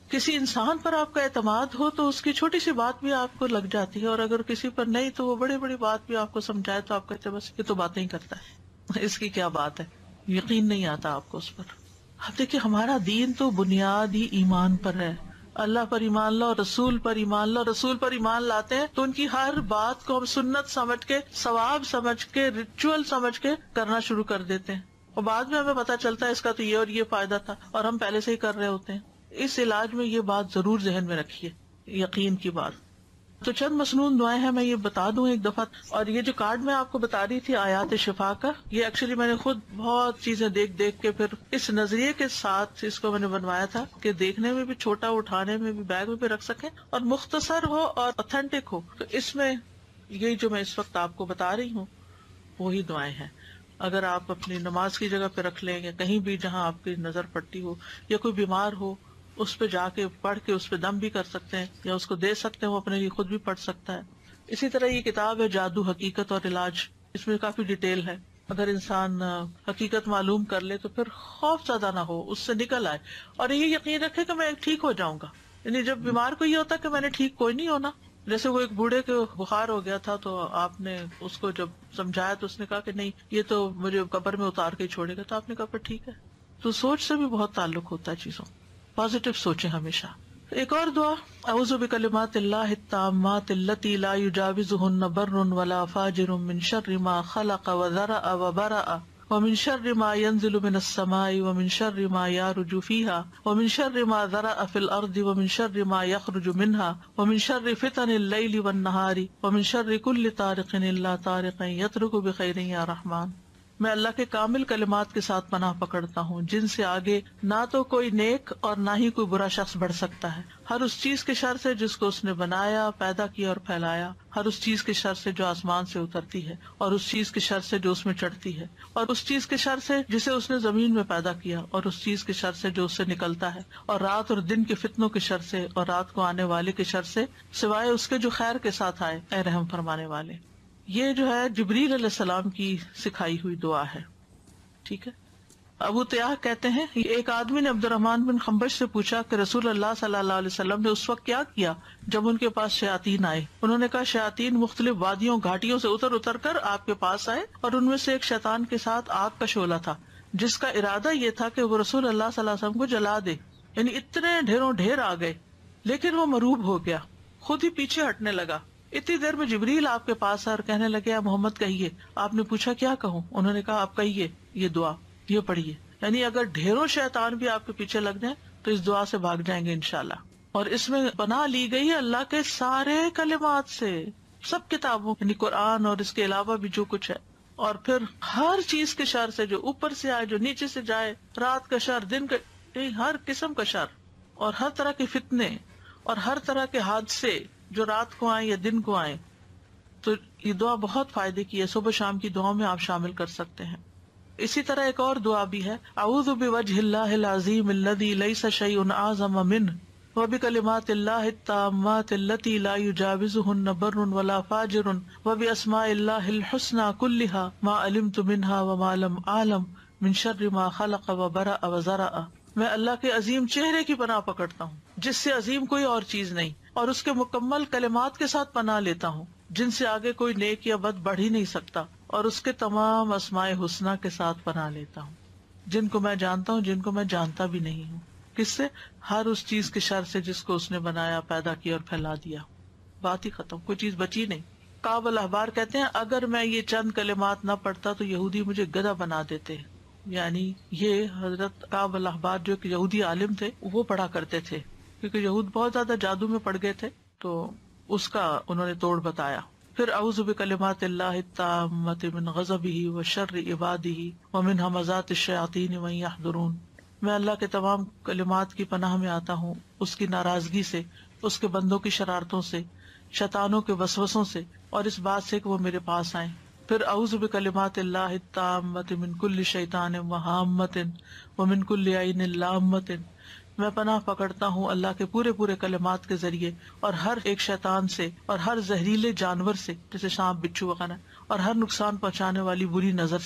کسی انسان پر آپ کا اعتماد ہو تو اس کی چھوٹی سی بات بھی آپ کو لگ جاتی ہے، اور اگر کسی پر نہیں تو وہ بڑی بڑی بات بھی آپ کو سمجھائے تو آپ کہتے ہیں بس یہ تو باتیں ہی کرتا ہے، اس کی کیا بات ہے، یقین نہیں آتا آپ کو اس پر. اب دیکھیے ہمارا دین تو بنیاد ہی ایمان پر ہے. اللہ پر ایمان لو، رسول پر ایمان لو. رسول پر ایمان لاتے ہیں تو ان کی ہر بات کو ہم سنت سمجھ کے، ثواب سمجھ کے، ریچول سمجھ کے کرنا شروع کر دیتے ہیں، اور بعد میں ہمیں پتا چلتا ہے اس کا تو یہ اور یہ فائدہ تھا، اور ہم پہلے سے ہی کر رہے ہوتے ہیں. اس علاج میں یہ بات ضرور ذہن میں رکھیے، یقین کی بات. تو چند مسنون دعائیں ہیں، میں یہ بتا دوں ایک دفعہ. اور یہ جو کارڈ میں آپ کو بتا رہی تھی آیات شفا کا، یہ ایکچولی میں نے خود بہت چیزیں دیکھ کے پھر اس نظریے کے ساتھ اس کو میں نے بنوایا تھا کہ دیکھنے میں بھی چھوٹا، اٹھانے میں بھی، بیگ میں بھی رکھ سکیں، اور مختصر ہو اور اوتھینٹک ہو. تو اس میں یہی جو میں اس وقت آپ کو بتا رہی ہوں وہی دعائیں ہیں. اگر آپ اپنی نماز کی جگہ پہ رکھ لیں، یا کہیں بھی جہاں آپ کی نظر پڑتی ہو، یا کوئی بیمار ہو اس پہ جا کے پڑھ کے اس پہ دم بھی کر سکتے ہیں، یا اس کو دے سکتے ہیں، وہ اپنے لیے خود بھی پڑھ سکتا ہے. اسی طرح یہ کتاب ہے جادو، حقیقت اور علاج، اس میں کافی ڈیٹیل ہے. اگر انسان حقیقت معلوم کر لے تو پھر خوف زیادہ نہ ہو، اس سے نکل آئے، اور یہ یقین رکھے کہ میں ٹھیک ہو جاؤں گا. یعنی جب بیمار کو یہ ہوتا کہ میں نے ٹھیک کوئی نہیں ہونا. جیسے وہ ایک بوڑھے کے بخار ہو گیا تھا، تو آپ نے اس کو جب سمجھایا تو اس نے کہا کہ نہیں یہ تو مجھے قبر میں اتار کے چھوڑے گا، تو آپ نے کہا پھر ٹھیک ہے. تو سوچ سے بھی بہت تعلق ہوتا ہے چیزوں، پازیٹو سوچیں ہمیشہ. ایک اور دعا، اعوذ بکلمات اللہ التامات التی لا یجاوزہن بر ولا فاجر من شر ما خلق وذرأ وبرأ ومن شر ما ينزل من السماء ومن شر ما يعرج فيها ومن شر ما ذرأ في الأرض ومن شر ما يخرج منها ومن شر فتن الليل والنهار ومن شر كل طارق إلا طارق يطرق بخير يا رحمن. میں اللہ کے کامل کلمات کے ساتھ پناہ پکڑتا ہوں جن سے آگے نہ تو کوئی نیک اور نہ ہی کوئی برا شخص بڑھ سکتا ہے، ہر اس چیز کے شر سے جس کو اس نے بنایا، پیدا کیا اور پھیلایا، ہر اس چیز کے شر سے جو آسمان سے اترتی ہے، اور اس چیز کے شر سے جو اس میں چڑھتی ہے، اور اس چیز کے شر سے جسے اس نے زمین میں پیدا کیا، اور اس چیز کے شر سے جو اس سے نکلتا ہے، اور رات اور دن کے فتنوں کے شر سے، اور رات کو آنے والے کے شر سے، سوائے اس کے جو خیر کے ساتھ آئے، اے رحم فرمانے والے. یہ جو ہے جبریل علیہ السلام کی سکھائی ہوئی دعا ہے. ٹھیک ہے. ابو تیاح کہتے ہیں ایک آدمی نے عبد الرحمن بن خنبش سے پوچھا کہ رسول اللہ صلی اللہ علیہ وسلم نے اس وقت کیا کیا جب ان کے پاس شیاطین آئے. انہوں نے کہا شیاطین مختلف وادیوں گھاٹیوں سے اتر کر آپ کے پاس آئے، اور ان میں سے ایک شیطان کے ساتھ آگ کا شعلہ تھا جس کا ارادہ یہ تھا کہ وہ رسول اللہ صلی اللہ علیہ وسلم کو جلا دے. یعنی اتنے ڈھیروں ڈھیر آ گئے، لیکن وہ مروب ہو گیا، خود ہی پیچھے ہٹنے لگا. اتنی دیر میں جبریل آپ کے پاس اور کہنے لگے اے محمد کہیے. آپ نے پوچھا کیا کہوں؟ انہوں نے کہا آپ کہیے یہ دعا، یہ پڑھیے. یعنی اگر ڈھیروں شیطان بھی آپ کے پیچھے لگ جائیں تو اس دعا سے بھاگ جائیں گے انشاءاللہ. اور اس میں پناہ لی گئی ہے اللہ کے سارے کلمات سے، سب کتابوں یعنی قرآن اور اس کے علاوہ بھی جو کچھ ہے، اور پھر ہر چیز کے شر سے، جو اوپر سے آئے، جو نیچے سے جائے، رات کا شر، دن کا، ہر قسم کا شر، اور ہر طرح کے فتنے اور ہر طرح کے حادثے جو رات کو آئیں یا دن کو آئیں. تو یہ دعا بہت فائدے کی ہے، صبح شام کی دعاؤں میں آپ شامل کر سکتے ہیں. اسی طرح ایک اور دعا بھی ہے، اعوذ بوجہ اللہ العظیم الذی لیس شیء اعظم منہ وبکلمات اللہ التامات التی لا یجاوزہن بر ولا فاجر وباسماء اللہ الحسنی کلہا ما علمت منہا وما لم اعلم من شر ما خلق وبرأ وذرأ. میں اللہ کے عظیم چہرے کی پناہ پکڑتا ہوں جس سے عظیم کوئی اور چیز نہیں، اور اس کے مکمل کلمات کے ساتھ پناہ لیتا ہوں جن سے آگے کوئی نیک یا بد بڑھ ہی نہیں سکتا، اور اس کے تمام اسماء حسنہ کے ساتھ پناہ لیتا ہوں جن کو میں جانتا ہوں، جن کو میں جانتا بھی نہیں ہوں. کس سے؟ ہر اس چیز کے شر سے جس کو اس نے بنایا، پیدا کیا اور پھیلا دیا. بات ہی ختم، کوئی چیز بچی نہیں. کعب الاحبار کہتے ہیں اگر میں یہ چند کلمات نہ پڑھتا تو یہودی مجھے گدھا بنا دیتے. یعنی یہ حضرت کعب الاحبار جو ایک یہودی عالم تھے وہ پڑھا کرتے تھے، کیونکہ یہود بہت زیادہ جادو میں پڑ گئے تھے، تو اس کا انہوں نے توڑ بتایا. پھر اعوذ بکلمات اللہ التامات من غضبہ وشر عبادہ ومن ہمزات الشیاطین وان یحضرون. میں اللہ کے تمام کلمات کی پناہ میں آتا ہوں، اس کی ناراضگی سے، اس کے بندوں کی شرارتوں سے، شیطانوں کے وسوسوں سے، اور اس بات سے کہ وہ میرے پاس آئیں. پھر اعوذ بکلمات اللہ التامات من کل شیطان وہامۃ ومن کل عین لامۃ. میں پناہ پکڑتا ہوں اللہ کے پورے کلمات کے ذریعے اور ہر ایک شیطان سے، اور ہر زہریلے جانور سے جیسے سانپ، بچھو وغیرہ، اور ہر نقصان پہنچانے والی بری نظر سے.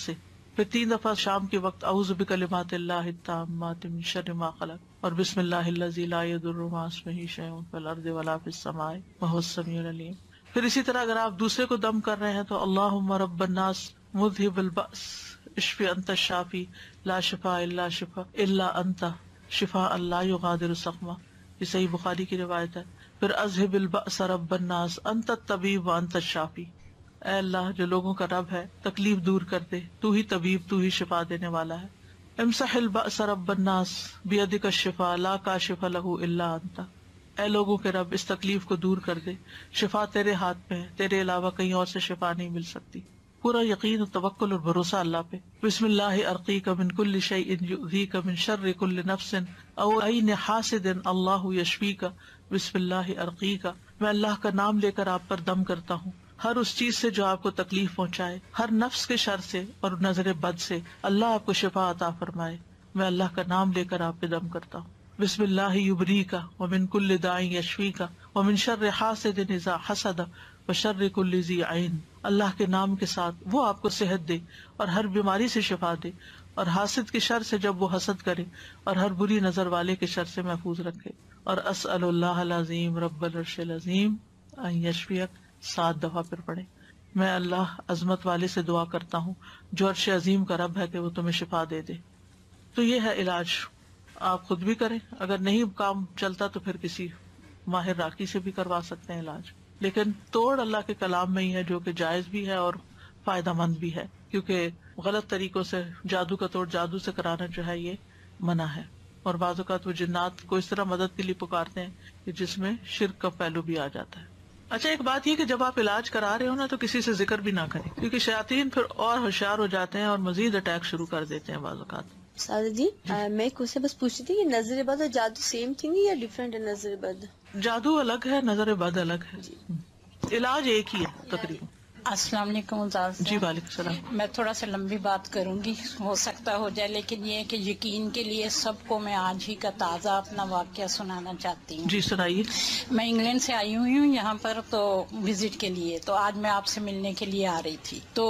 پھر 3 دفعہ شام کے وقت اعوذ بکلمات اللہ التامات من شر ما خلق اور بسم اللہ الذی لا یضر مع اسمہ شیء فی الارض ولا فی السماء وهو السمیع العلیم. پھر اسی طرح اگر آپ دوسرے کو دم کر رہے ہیں تو اللہم رب الناس مذہب البأس اشفی انت الشافی لا شفاء الا شفاء الا انت شفاء لا یغادر سقما، یہ صحیح بخاری کی روایت ہے. پھر اذہب البأس رب الناس انت الطبیب وانت الشافی، اے اللہ جو لوگوں کا رب ہے تکلیف دور کر دے، تو ہی طبیب، تو ہی شفا دینے والا ہے. امسح البأس رب الناس بیدک الشفاء لا کاشف لہ الا انت، اے لوگوں کے رب اس تکلیف کو دور کر دے، شفا تیرے ہاتھ میں ہے، تیرے علاوہ کہیں اور سے شفا نہیں مل سکتی. پورا یقین و توکل اور بھروسہ اللہ پہ. بسم اللہ ارقیک من کل شیء یؤذیک من شر کل نفس او عین حاسد اللہ یشفیک بسم اللہ ارقیک، میں اللہ کا نام لے کر آپ پر دم کرتا ہوں ہر اس چیز سے جو آپ کو تکلیف پہنچائے، ہر نفس کے شر سے اور نظر بد سے، اللہ آپ کو شفا عطا فرمائے. میں اللہ کا نام لے کر آپ پہ دم کرتا ہوں. بسم اللہ یبریک ومن کل داء یشفیک ومن شر حاسد اذا حسد وشر کل ذی عین، اللہ کے نام کے ساتھ وہ آپ کو صحت دے اور ہر بیماری سے شفا دے، اور حاسد کے شر سے جب وہ حسد کرے، اور ہر بری نظر والے کے شر سے محفوظ رکھے. اور اسأل اللہ العظیم رب العرش العظیم ان یشفیک 7 دفعہ پھر پڑھے. میں اللہ عظمت والے سے دعا کرتا ہوں جو عرش عظیم کا رب ہے کہ وہ تمہیں شفا دے دے. تو یہ ہے علاج، آپ خود بھی کریں، اگر نہیں کام چلتا تو پھر کسی ماہر راقی سے بھی کروا سکتے ہیں علاج، لیکن توڑ اللہ کے کلام میں ہی ہے جو کہ جائز بھی ہے اور فائدہ مند بھی ہے، کیونکہ غلط طریقوں سے جادو کا توڑ جادو سے کرانا جو ہے یہ منع ہے. اور بعض اوقات وہ جنات کو اس طرح مدد کے لیے پکارتے ہیں کہ جس میں شرک کا پہلو بھی آ جاتا ہے. اچھا ایک بات یہ کہ جب آپ علاج کرا رہے ہو نا تو کسی سے ذکر بھی نہ کریں، کیونکہ شیاطین پھر اور ہوشیار ہو جاتے ہیں اور مزید اٹیک شروع کر دیتے ہیں بعض اوقات. سادہ جی میں ایک سے بس پوچھ رہی تھی کہ نظر بد اور جادو سیم تھنگ ہے یا ڈفرینٹ ہے؟ نظر بد جادو الگ ہے، نظر بد الگ ہے، علاج ایک ہی ہے تقریباً. السلام علیکم استاد. جی وعلیکم السلام. میں تھوڑا سا لمبی بات کروں گی، ہو سکتا ہو جائے، لیکن یہ کہ یقین کے لیے سب کو میں آج ہی کا تازہ اپنا واقعہ سنانا چاہتی ہوں. جی سنائیے. میں انگلینڈ سے آئی ہوئی ہوں یہاں پر تو وزٹ کے لیے، تو آج میں آپ سے ملنے کے لیے آ رہی تھی. تو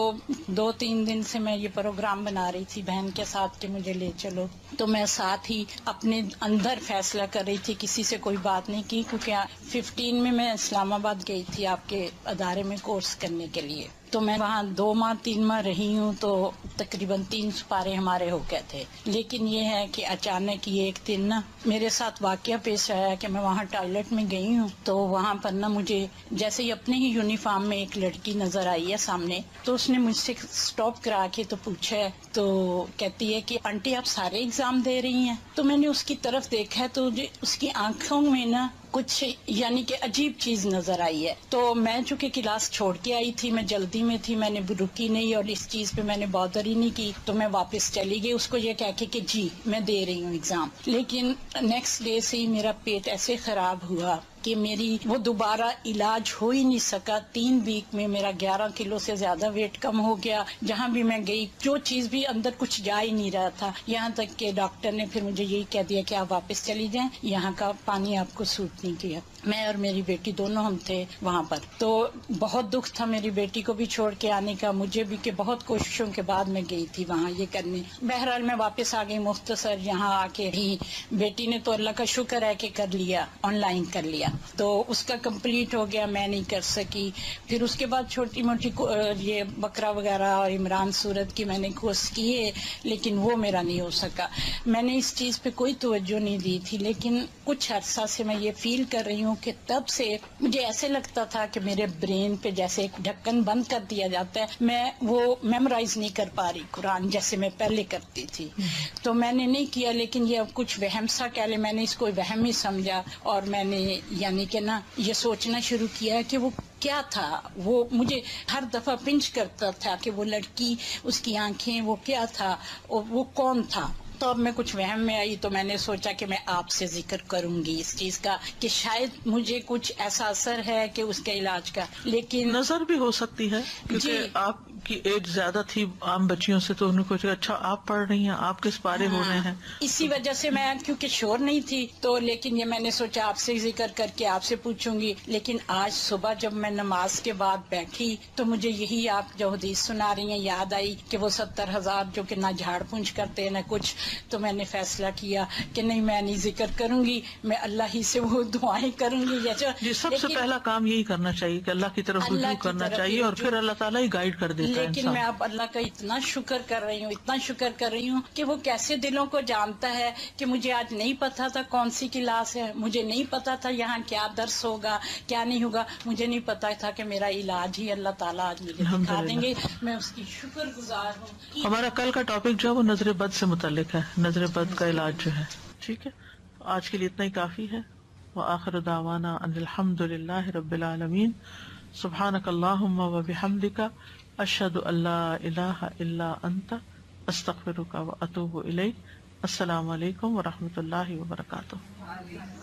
2-3 دن سے میں یہ پروگرام بنا رہی تھی بہن کے ساتھ کہ مجھے لے چلو، تو میں ساتھ ہی اپنے اندر فیصلہ کر رہی تھی، کسی سے کوئی بات نہیں کی، کیونکہ 15 میں اسلام آباد گئی تھی آپ کے ادارے میں کورس کرنے کے لیے. تو میں وہاں 2 ماہ 3 ماہ رہی ہوں، تو تقریباً 3 سپارے ہمارے ہو گئے تھے. لیکن یہ ہے کہ اچانک یہ ایک دن نا میرے ساتھ واقعہ پیش آیا کہ میں وہاں ٹوائلٹ میں گئی ہوں، تو وہاں پر نا مجھے جیسے ہی اپنے ہی یونیفارم میں ایک لڑکی نظر آئی ہے سامنے، تو اس نے مجھ سے سٹاپ کرا کے تو پوچھا ہے، تو کہتی ہے کہ آنٹی آپ سارے ایگزام دے رہی ہیں؟ تو میں نے اس کی طرف دیکھا تو اس کی آنکھوں میں نا کچھ یعنی کہ عجیب چیز نظر آئی ہے. تو میں چونکہ کلاس چھوڑ کے آئی تھی، میں جلدی میں تھی، میں نے رکی نہیں اور اس چیز پہ میں نے بادر ہی نہیں کی، تو میں واپس چلی گئی اس کو یہ کہہ کے کہ جی میں دے رہی ہوں ایگزام. لیکن نیکسٹ ڈے سے ہی میرا پیٹ ایسے خراب ہوا کہ میری وہ دوبارہ علاج ہو ہی نہیں سکا. 3 ویک میں میرا 11 کلو سے زیادہ ویٹ کم ہو گیا. جہاں بھی میں گئی جو چیز بھی اندر کچھ جا ہی نہیں رہا تھا، یہاں تک کہ ڈاکٹر نے پھر مجھے یہی کہہ دیا کہ آپ واپس چلی جائیں، یہاں کا پانی آپ کو سوٹ نہیں کیا. میں اور میری بیٹی دونوں ہم تھے وہاں پر. تو بہت دکھ تھا میری بیٹی کو بھی چھوڑ کے آنے کا، مجھے بھی، کہ بہت کوششوں کے بعد میں گئی تھی وہاں یہ کرنے. بہرحال میں واپس آ گئی مختصر. یہاں آ کے ہی بیٹی نے تو اللہ کا شکر ہے کہ کر لیا، آن لائن کر لیا، تو اس کا کمپلیٹ ہو گیا، میں نہیں کر سکی. پھر اس کے بعد چھوٹی موٹی یہ بکرا وغیرہ اور عمران سورت کی میں نے کورس کیے، لیکن وہ میرا نہیں ہو سکا. میں نے اس چیز پہ کوئی توجہ نہیں دی تھی، لیکن کچھ عرصہ سے میں یہ فیل کر رہی ہوں کہ تب سے مجھے ایسے لگتا تھا کہ میرے برین پہ جیسے ایک ڈھکن بند کر دیا جاتا ہے، میں وہ میمورائز نہیں کر پا رہی قرآن جیسے میں پہلے کرتی تھی. تو میں نے نہیں کیا، لیکن یہ اب کچھ وہم سا کہہ لے، میں نے اس کو وہم ہی سمجھا، اور میں نے یعنی کہ نا یہ سوچنا شروع کیا کہ وہ کیا تھا. وہ مجھے ہر دفعہ پنچ کرتا تھا کہ وہ لڑکی، اس کی آنکھیں، وہ کیا تھا، وہ کون تھا. تو اب میں کچھ وہم میں آئی، تو میں نے سوچا کہ میں آپ سے ذکر کروں گی اس چیز کا کہ شاید مجھے کچھ ایسا اثر ہے کہ اس کے علاج کا. لیکن نظر بھی ہو سکتی ہے، کیونکہ آپ کی ایج زیادہ تھی عام بچیوں سے تو انہوں کو اچھا آپ پڑھ رہی ہیں, آپ کس پارے ہو رہے ہیں. اسی وجہ سے میں کیونکہ شور نہیں تھی تو لیکن یہ میں نے سوچا آپ سے ذکر کر کے آپ سے پوچھوں گی. لیکن آج صبح جب میں نماز کے بعد بیٹھی تو مجھے یہی آپ جو حدیث سنا رہی ہیں یاد آئی کہ وہ 70,000 جو کہ نہ جھاڑ پونچھ کرتے نہ کچھ. تو میں نے فیصلہ کیا کہ نہیں میں نہیں ذکر کروں گی, میں اللہ ہی سے وہ دعائیں کروں گی. جی سب سے پہلا کام یہی کرنا چاہیے کہ اللہ کی طرف رجوع کرنا چاہیے اور پھر اللہ تعالیٰ ہی گائیڈ کر دیتا ہے. لیکن میں اب اللہ کا اتنا شکر کر رہی ہوں, اتنا شکر کر رہی ہوں کہ وہ کیسے دلوں کو جانتا ہے کہ مجھے آج نہیں پتا تھا کون سی کلاس ہے, مجھے نہیں پتا تھا یہاں کیا درس ہوگا کیا نہیں ہوگا, مجھے نہیں پتا تھا کہ میرا علاج ہی اللہ تعالیٰ آج مجھے دکھا دیں گے. میں اس کی شکر گزار ہوں. ہمارا کل کا ٹاپک جو ہے وہ نظر بد سے متعلق ہے, نظر بد کا علاج جو ہے. ٹھیک ہے, آج کے لیے اتنا ہی کافی ہے. وآخر دعوانا ان الحمد للہ رب العالمین. سبحانک اللہم وبحمدک اشہد ان لا الہ الا انت استغفرک واتوب الیک. السلام علیکم ورحمۃ اللہ وبرکاتہ.